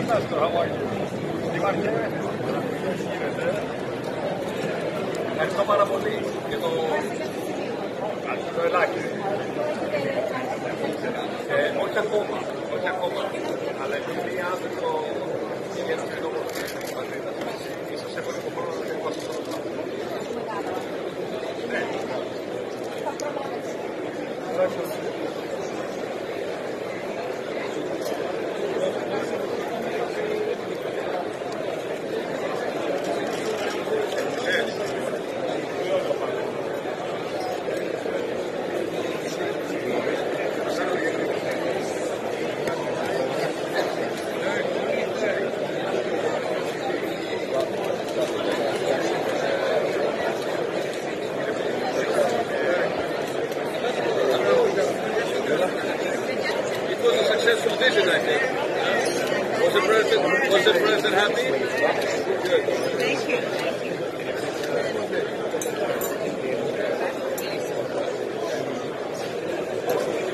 Master, how are you? Είμαστε, ευχαριστώ πάρα πολύ για το ελάκι. Όχι ακόμα, αλλά επειδή οι άνθρωποι πηγαίνουν στην ομορφία της πατρίδας, ίσως έχω λίγο χρόνο να δεν βάζω στο πράγμα. Ναι. Vision, I think. Was the president happy? Good.